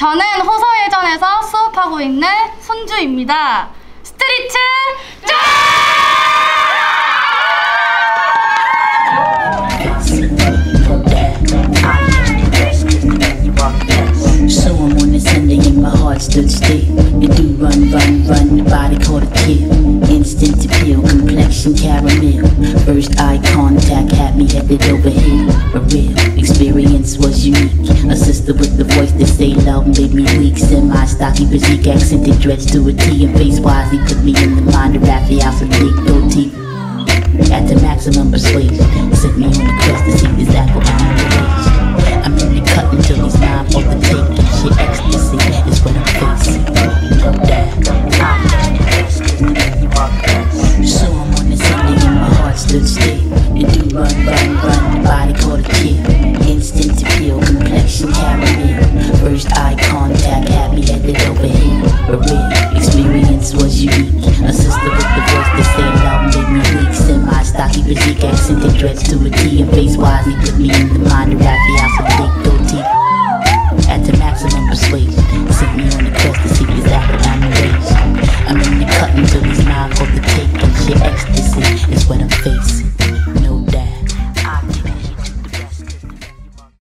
저는 호서예전에서 수업하고 있는 손주입니다. 스트리트 쫙! So I'm on this Sunday and my heart stood still. You do run, the body caught a kill. Instant appeal, complexion caramel. First eye contact had me headed over here. A real experience was unique. A sister with the voice that say love made me weak. Semi-stocky physique, accented dreads to a T. And face-wise, he put me in the mind of Raphael with big goatee. At the maximum persuasion, sent me on the quest to see this apple behind the rage. I'm in the cut until he's mine for the taking. Shit, ecstasy is what I'm facing. No doubt. So I'm on this Sunday and my heart stood still. You do run, the body caught a chill. Instant appeal, complexion caramel. First eye contact had me headed over here. A real experience was unique. A sister with the voice that said love made me weak. Semi-stocky physique, accented dreads to a T. And face-wise, he put me in the mind of Raphael with big goatee. At the maximum persuasion, sent me on the quest to see this apple down the way.